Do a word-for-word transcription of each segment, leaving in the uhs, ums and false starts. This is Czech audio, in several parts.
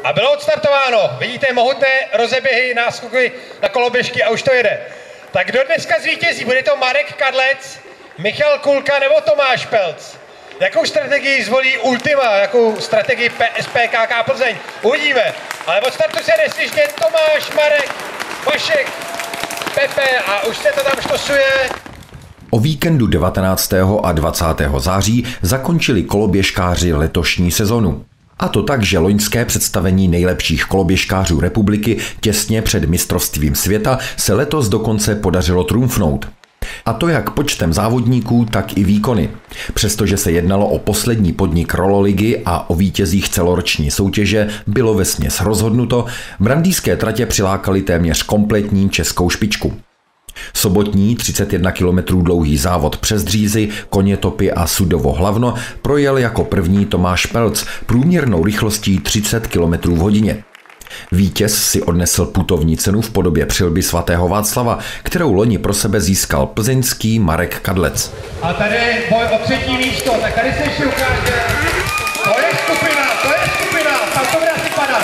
A bylo odstartováno. Vidíte mohutné rozeběhy, náskoky na koloběžky a už to jede. Tak kdo dneska zvítězí? Bude to Marek Kadlec, Michal Kulka nebo Tomáš Pelc? Jakou strategii zvolí Ultima, jakou strategii S P K K Plzeň? Uvidíme. Ale od startu se neslyšně Tomáš, Marek, Vašek, Pepe a už se to tam štosuje. O víkendu devatenáctého a dvacátého září zakončili koloběžkáři letošní sezonu. A to tak, že loňské představení nejlepších koloběžkářů republiky těsně před mistrovstvím světa se letos dokonce podařilo trumfnout. A to jak počtem závodníků, tak i výkony. Přestože se jednalo o poslední podnik rololigy a o vítězích celoroční soutěže bylo vesměs rozhodnuto, brandýské tratě přilákaly téměř kompletní českou špičku. Sobotní třicet jedna kilometrů dlouhý závod přes Dřízy, Konětopy a Sudovo Hlavno projel jako první Tomáš Pelc průměrnou rychlostí třicet kilometrů v hodině. Vítěz si odnesl putovní cenu v podobě přilby svatého Václava, kterou loni pro sebe získal plzeňský Marek Kadlec. A tady boj o třetí místo, tak tady se ještě ukáže. To je skupina, to je skupina, tam to bude asi padat.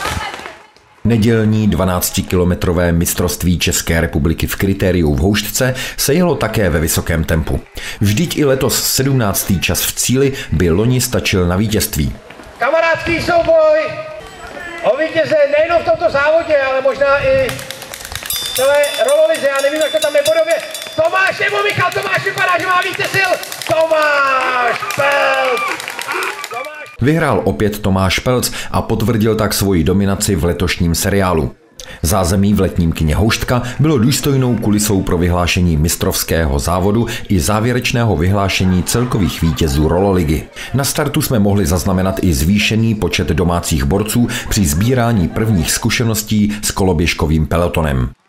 Nedělní dvanáctikilometrové mistrovství České republiky v kritériu v Houštce se jelo také ve vysokém tempu. Vždyť i letos sedmnáctý čas v cíli by loni stačil na vítězství. Kamarádský souboj o vítěze nejen v tomto závodě, ale možná i celé rololize. Já nevím, jak to tam je bodově. Tomáš nebo Michal, Tomáš vypadá, že má více sil. Tomáš Pelc! Tomáš... Vyhrál opět Tomáš Pelc a potvrdil tak svoji dominaci v letošním seriálu. Zázemí v letním kině Houštka bylo důstojnou kulisou pro vyhlášení mistrovského závodu i závěrečného vyhlášení celkových vítězů rololigy. Na startu jsme mohli zaznamenat i zvýšený počet domácích borců při sbírání prvních zkušeností s koloběžkovým pelotonem.